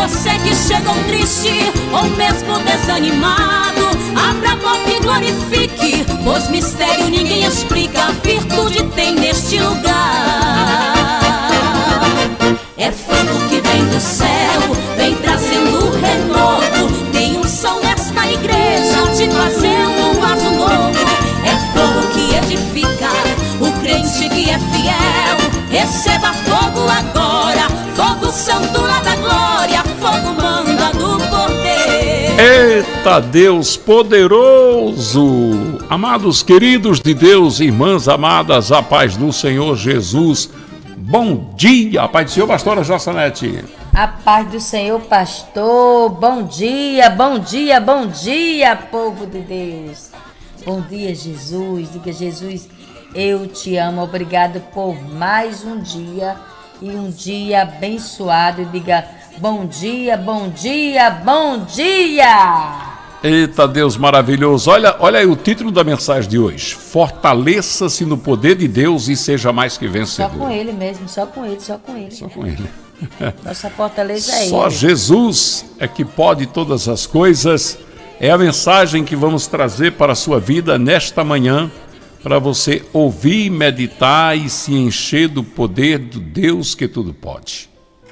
você que chegou triste ou mesmo desanimado, abra a boca e glorifique, pois mistério ninguém explica, a virtude tem neste lugar. É fogo que vem do céu, vem trazendo renovo, tem um som nesta igreja te fazendo um vaso novo. É fogo que edifica, o crente que é fiel, receba fogo agora, fogo santo lá da glória, fogo manda do poder. Eita Deus poderoso! Amados queridos de Deus, irmãs amadas, a paz do Senhor Jesus. Bom dia, a paz do Senhor, pastora Jossanete. A paz do Senhor, pastor. Bom dia, bom dia, bom dia, povo de Deus. Bom dia, Jesus. Diga, Jesus, eu te amo. Obrigado por mais um dia e um dia abençoado. Diga, bom dia, bom dia, bom dia. Eita Deus maravilhoso. Olha aí o título da mensagem de hoje. Fortaleça-se no poder de Deus e seja mais que vencedor. Só com ele mesmo, só com ele, só com ele. Só com ele. Nossa fortaleza é ele. Só Jesus é que pode todas as coisas. É a mensagem que vamos trazer para a sua vida nesta manhã, para você ouvir, meditar e se encher do poder do Deus que tudo pode.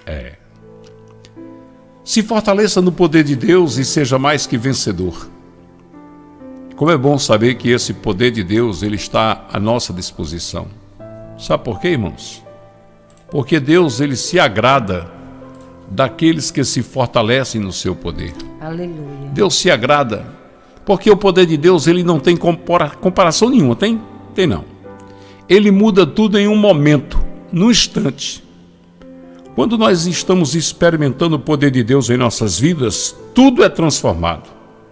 Se fortaleça no poder de Deus e seja mais que vencedor. Como é bom saber que esse poder de Deus ele está à nossa disposição. Sabe por quê, irmãos? Porque Deus ele se agrada daqueles que se fortalecem no seu poder. Aleluia. Deus se agrada, porque o poder de Deus ele não tem comparação nenhuma, tem? Tem não. Ele muda tudo em um momento, num instante. Quando nós estamos experimentando o poder de Deus em nossas vidas, tudo é transformado.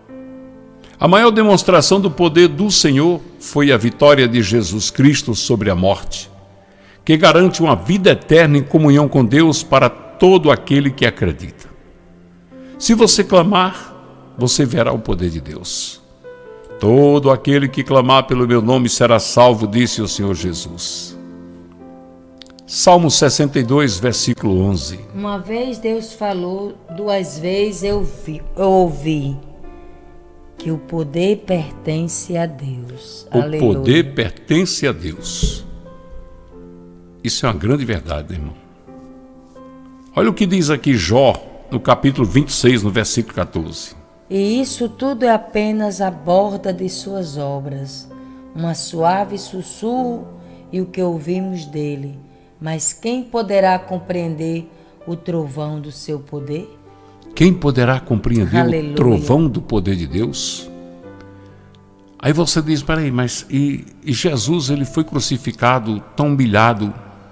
A maior demonstração do poder do Senhor foi a vitória de Jesus Cristo sobre a morte, que garante uma vida eterna em comunhão com Deus para todo aquele que acredita. Se você clamar, você verá o poder de Deus. Todo aquele que clamar pelo meu nome será salvo, disse o Senhor Jesus. Salmo 62, versículo 11. Uma vez Deus falou, duas vezes eu ouvi que o poder pertence a Deus. O poder pertence a Deus. Isso é uma grande verdade, irmão. Olha o que diz aqui Jó, no capítulo 26, no versículo 14. E isso tudo é apenas a borda de suas obras, uma suave sussurro e o que ouvimos dele. Mas quem poderá compreender o trovão do seu poder? Quem poderá compreender Aleluia. O trovão do poder de Deus? Aí você diz, peraí, mas e Jesus ele foi crucificado tão humilhado?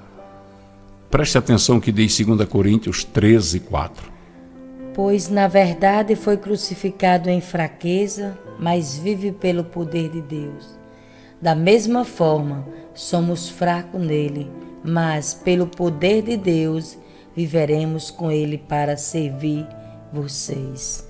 Preste atenção que diz 2 Coríntios 13, 4. Pois na verdade foi crucificado em fraqueza, mas vive pelo poder de Deus. Da mesma forma, somos fracos nele, mas pelo poder de Deus viveremos com ele para servir vocês.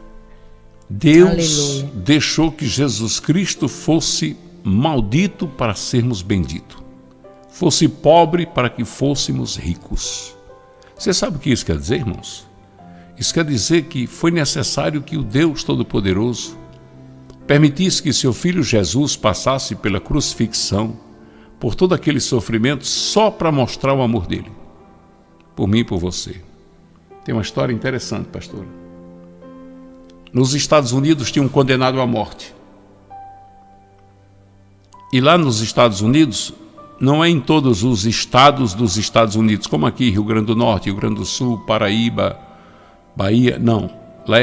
Deus Aleluia. deixou que Jesus Cristo fosse maldito para sermos benditos, fosse pobre para que fôssemos ricos. Você sabe o que isso quer dizer, irmãos? Isso quer dizer que foi necessário que o Deus Todo-Poderoso permitisse que seu Filho Jesus passasse pela crucifixão, por todo aquele sofrimento, só para mostrar o amor dele, por mim e por você. Tem uma história interessante, pastor. Nos Estados Unidos tinha um condenado à morte. E lá nos Estados Unidos, não é em todos os estados dos Estados Unidos, como aqui, Rio Grande do Norte, Rio Grande do Sul, Paraíba, Bahia, não. Lá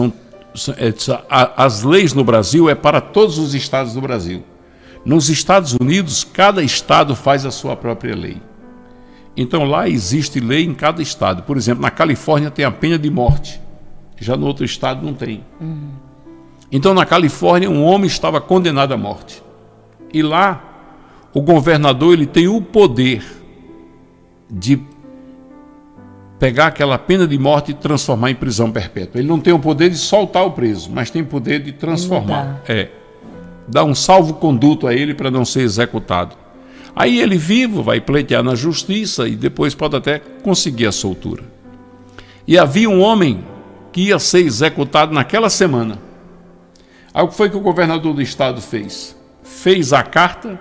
as leis no Brasil é para todos os estados do Brasil. Nos Estados Unidos, cada estado faz a sua própria lei. Então lá existe lei em cada estado. Por exemplo, na Califórnia tem a pena de morte. Já no outro estado não tem. Então na Califórnia um homem estava condenado à morte. E lá o governador ele tem o poder de pegar aquela pena de morte e transformar em prisão perpétua. Ele não tem o poder de soltar o preso, mas tem o poder de transformar. Dá um salvo-conduto a ele para não ser executado. Aí ele vivo vai pleitear na justiça e depois pode até conseguir a soltura. E havia um homem que ia ser executado naquela semana. Aí o que foi que o governador do estado fez? Fez a carta,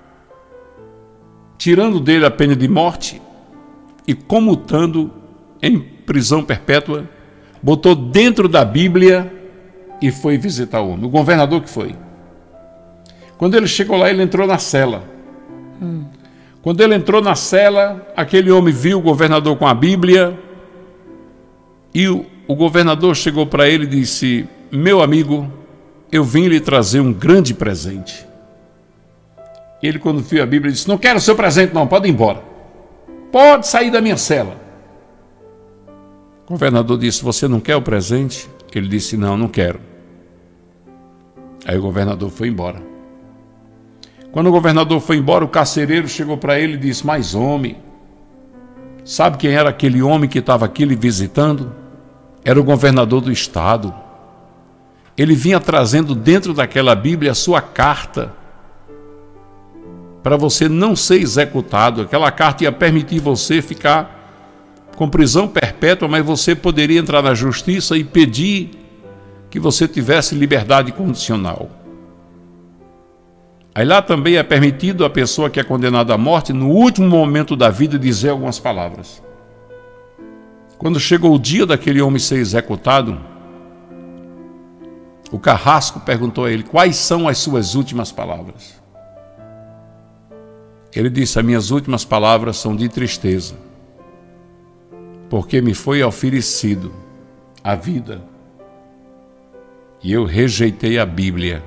tirando dele a pena de morte e comutando em prisão perpétua, botou dentro da Bíblia e foi visitar o homem. O governador que foi. Quando ele chegou lá, ele entrou na cela. Quando ele entrou na cela, aquele homem viu o governador com a Bíblia e o governador chegou para ele e disse: meu amigo, eu vim lhe trazer um grande presente. Ele, quando viu a Bíblia, disse: não quero o seu presente não, pode ir embora. Pode sair da minha cela. O governador disse: você não quer o presente? Ele disse: não, não quero. Aí o governador foi embora. Quando o governador foi embora, o carcereiro chegou para ele e disse: mas homem, sabe quem era aquele homem que estava aqui lhe visitando? Era o governador do estado. Ele vinha trazendo dentro daquela Bíblia a sua carta para você não ser executado. Aquela carta ia permitir você ficar com prisão perpétua, mas você poderia entrar na justiça e pedir que você tivesse liberdade condicional. Aí lá também é permitido a pessoa que é condenada à morte, no último momento da vida, dizer algumas palavras. Quando chegou o dia daquele homem ser executado, o carrasco perguntou a ele: quais são as suas últimas palavras? Ele disse: as minhas últimas palavras são de tristeza, porque me foi oferecido a vida e eu rejeitei a Bíblia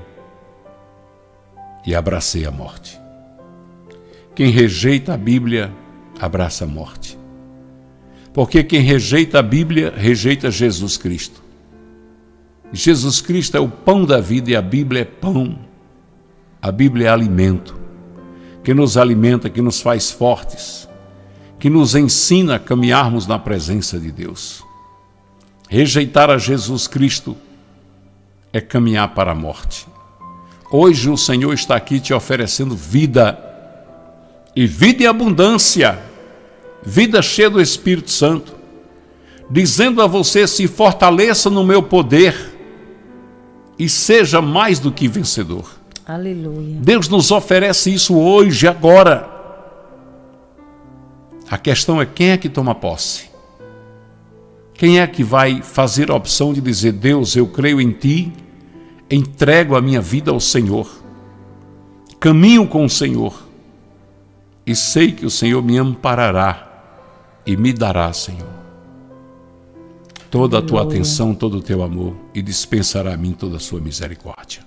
e abracei a morte. Quem rejeita a Bíblia, abraça a morte. Porque quem rejeita a Bíblia, rejeita Jesus Cristo. Jesus Cristo é o pão da vida e a Bíblia é pão. A Bíblia é alimento, que nos alimenta, que nos faz fortes, que nos ensina a caminharmos na presença de Deus. Rejeitar a Jesus Cristo é caminhar para a morte. Hoje o Senhor está aqui te oferecendo vida, e vida em abundância, vida cheia do Espírito Santo, dizendo a você: se fortaleça no meu poder e seja mais do que vencedor. Aleluia. Deus nos oferece isso hoje, agora. A questão é: quem é que toma posse? Quem é que vai fazer a opção de dizer: Deus, eu creio em Ti, entrego a minha vida ao Senhor, caminho com o Senhor e sei que o Senhor me amparará e me dará, Senhor, toda a Tua atenção, todo o Teu amor, e dispensará a mim toda a Sua misericórdia.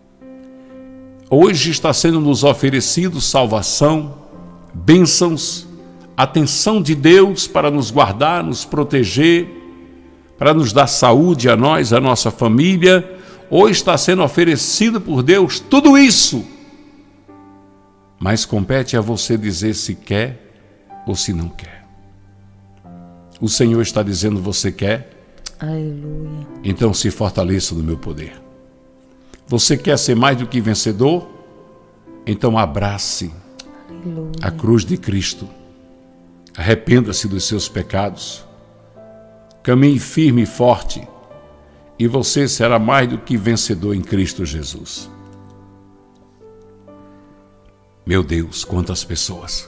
Hoje está sendo nos oferecido salvação, bênçãos, atenção de Deus para nos guardar, nos proteger, para nos dar saúde a nós, a nossa família. Hoje está sendo oferecido por Deus tudo isso, mas compete a você dizer se quer ou se não quer. O Senhor está dizendo: você quer? Aleluia. Então se fortaleça no meu poder. Você quer ser mais do que vencedor? Então abrace Aleluia. a cruz de Cristo. Arrependa-se dos seus pecados. Caminhe firme e forte, e você será mais do que vencedor em Cristo Jesus. Meu Deus, quantas pessoas,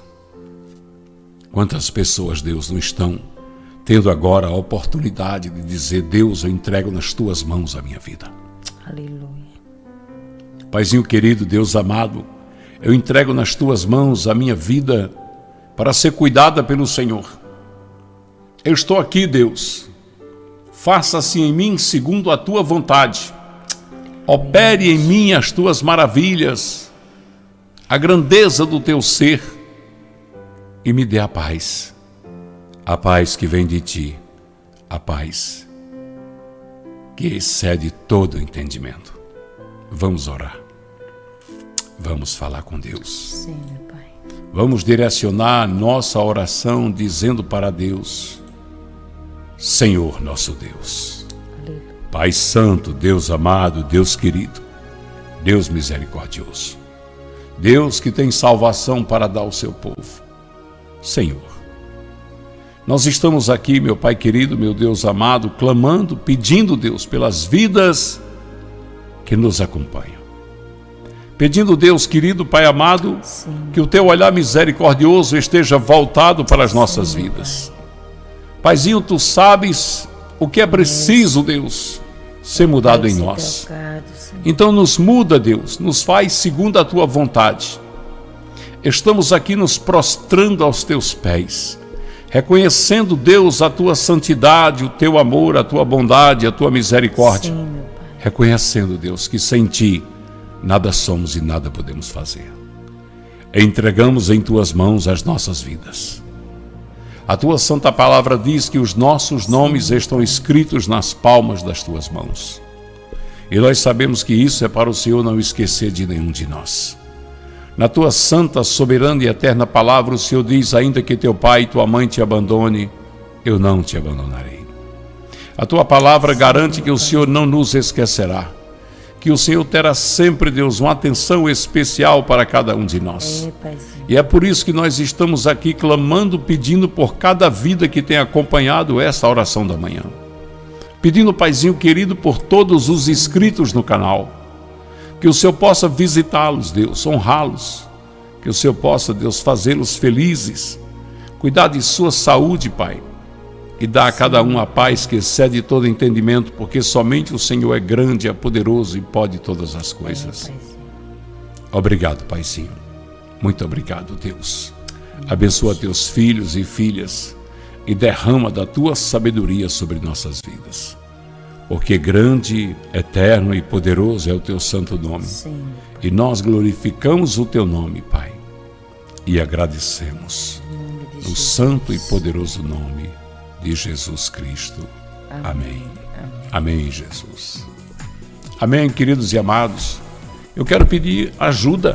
Deus, não estão tendo agora a oportunidade de dizer: Deus, eu entrego nas Tuas mãos a minha vida. Aleluia. Paizinho querido, Deus amado, eu entrego nas Tuas mãos a minha vida para ser cuidada pelo Senhor. Eu estou aqui, Deus. Faça-se em mim segundo a Tua vontade. Opere em mim as Tuas maravilhas, a grandeza do Teu ser, e me dê a paz que vem de Ti, a paz que excede todo entendimento. Vamos orar. Vamos falar com Deus. Sim, meu Pai. Vamos direcionar nossa oração dizendo para Deus: Senhor nosso Deus, Aleluia. Pai Santo, Deus amado, Deus querido, Deus misericordioso, Deus que tem salvação para dar ao seu povo. Senhor, Nós estamos aqui, meu Pai querido, meu Deus amado, clamando, pedindo, Deus, pelas vidas que nos acompanham. Pedindo, Deus querido, Pai amado, sim, que o teu olhar misericordioso esteja voltado para as nossas vidas. Paizinho, tu sabes o que é preciso, Deus, ser mudado em nós. Então nos muda, Deus, nos faz segundo a tua vontade. Estamos aqui nos prostrando aos teus pés, reconhecendo, Deus, a tua santidade, o teu amor, a tua bondade, a tua misericórdia. Sim, meu Pai. Reconhecendo, Deus, que sem ti nada somos e nada podemos fazer. Entregamos em tuas mãos as nossas vidas. A tua santa palavra diz que os nossos nomes estão escritos nas palmas das tuas mãos. E nós sabemos que isso é para o Senhor não esquecer de nenhum de nós. Na tua santa, soberana e eterna palavra, o Senhor diz: ainda que teu pai e tua mãe te abandone, eu não te abandonarei. A tua palavra garante que o Senhor não nos esquecerá, que o Senhor terá sempre, Deus, uma atenção especial para cada um de nós. E é por isso que nós estamos aqui clamando, pedindo por cada vida que tem acompanhado essa oração da manhã. Pedindo, Paizinho querido, por todos os inscritos no canal, que o Senhor possa visitá-los, Deus, honrá-los, que o Senhor possa, Deus, fazê-los felizes, cuidar de sua saúde, Pai, e dar a cada um a paz que excede todo entendimento, porque somente o Senhor é grande, é poderoso e pode todas as coisas. Obrigado, Paizinho. Muito obrigado, Deus. Abençoa teus filhos e filhas e derrama da tua sabedoria sobre nossas vidas. Porque grande, eterno e poderoso é o teu santo nome. Sim. E nós glorificamos o teu nome, Pai, e agradecemos no santo e poderoso nome de Jesus Cristo. Amém. Amém, Jesus. Amém, queridos e amados. Eu quero pedir ajuda.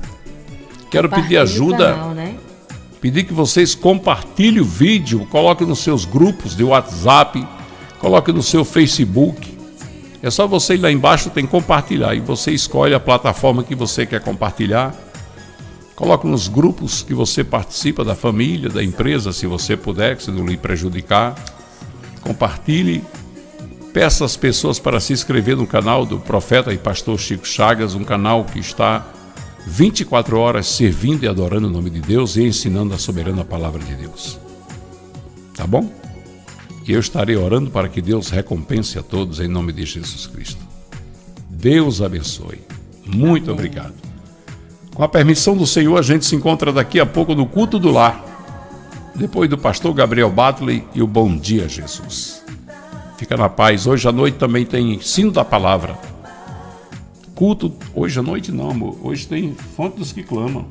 Pedir que vocês compartilhem o vídeo, coloquem nos seus grupos de WhatsApp, coloque no seu Facebook. É só você ir lá embaixo, tem compartilhar, e você escolhe a plataforma que você quer compartilhar. Coloque nos grupos que você participa, da família, da empresa, se você puder, se não lhe prejudicar. Compartilhe. Peça às pessoas para se inscrever no canal do profeta e pastor Chico Chagas, um canal que está 24 horas servindo e adorando o nome de Deus e ensinando a soberana palavra de Deus. Tá bom? E eu estarei orando para que Deus recompense a todos em nome de Jesus Cristo. Deus abençoe. Muito obrigado. Com a permissão do Senhor, a gente se encontra daqui a pouco no culto do lar, depois do pastor Gabriel Batley e o Bom Dia Jesus. Fica na paz. Hoje à noite também tem ensino da palavra. Culto, hoje à noite não, amor. Hoje tem Fonte dos que Clamam.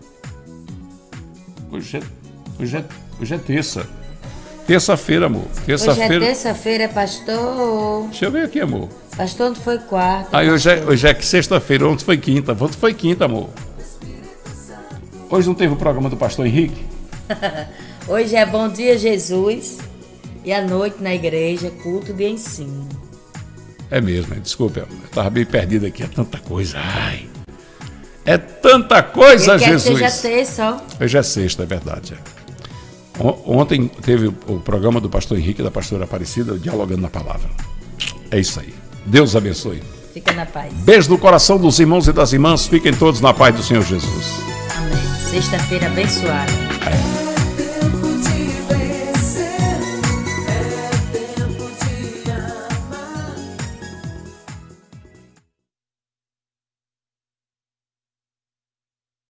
Hoje é terça. Terça-feira, amor. Terça-feira. Hoje é terça-feira, pastor. Deixa eu ver aqui, amor. Pastor, ontem foi quarta. Hoje é sexta-feira, ontem foi quinta. Ontem foi quinta, amor. Hoje não teve o programa do pastor Henrique? Hoje é Bom Dia Jesus e à noite na igreja, culto de ensino. É mesmo, desculpa, eu estava bem perdido aqui, é tanta coisa. Ai, é tanta coisa, Jesus. Hoje é terça, ó. Hoje é sexta, é verdade. Ontem teve o programa do pastor Henrique e da pastora Aparecida, dialogando na palavra. É isso aí. Deus abençoe. Fica na paz. Beijo no coração dos irmãos e das irmãs. Fiquem todos na paz do Senhor Jesus. Amém. Sexta-feira abençoada. É.